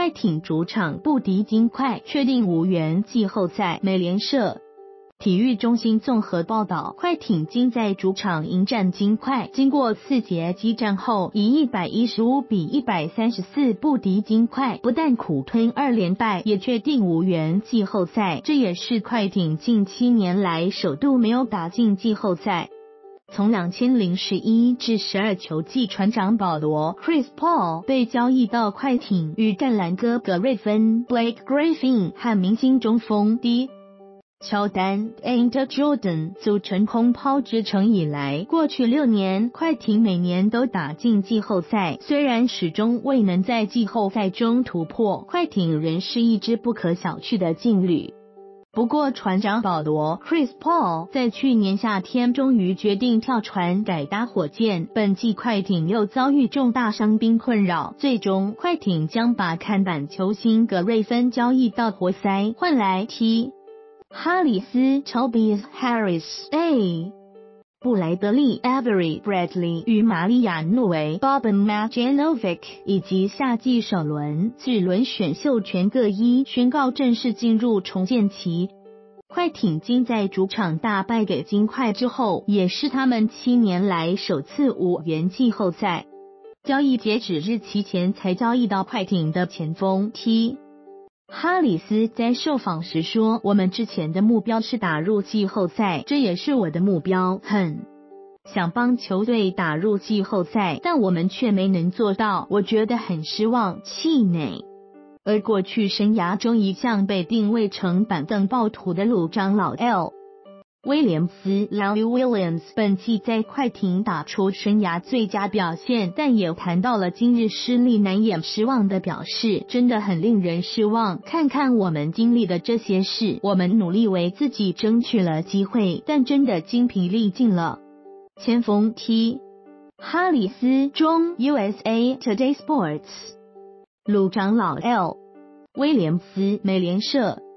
快艇主场不敌金块，确定无缘季后赛。美联社体育中心综合报道，快艇今在主场迎战金块，经过4节激战后，以115比134不敌金块，不但苦吞2连败，也确定无缘季后赛。这也是快艇近7年来首度没有打进季后赛。从2011至12球季，船长保罗 Chris Paul 被交易到快艇，与橄榄哥格瑞芬 Blake Griffin 和明星中锋 D乔丹 Andre Jordan 组成空抛之城以来，过去6年快艇每年都打进季后赛，虽然始终未能在季后赛中突破，快艇仍是一支不可小觑的劲旅。不过船长保罗 Chris Paul 在去年夏天终于决定跳船改搭火箭，本季快艇又遭遇重大伤兵困扰，最终快艇将把看板球星格瑞芬交易到活塞，换来 T哈里斯 Tobias Harris、布莱德利 Avery Bradley 与玛利亚诺维 Boban Marjanovic 以及夏季首轮、次轮选秀权各一，宣告正式进入重建期。快艇今在主场大败给金块之后，也是他们7年来首次无缘季后赛。交易截止日期前才交易到快艇的前锋 T哈里斯在受访时说，我们之前的目标是打入季后赛，这也是我的目标，很想帮球队打入季后赛，但我们却没能做到，我觉得很失望，气馁。而过去生涯中一向被定位成板凳暴徒的鲁长老 L威廉斯 Lou Williams 本季在快艇打出生涯最佳表现，但也谈到了今日失利难掩失望的表示，真的很令人失望。看看我们经历的这些事，我们努力为自己争取了机会，但真的精疲力尽了。前锋 T 哈里斯中 USA Today Sports 鲁长老 L威廉斯美联社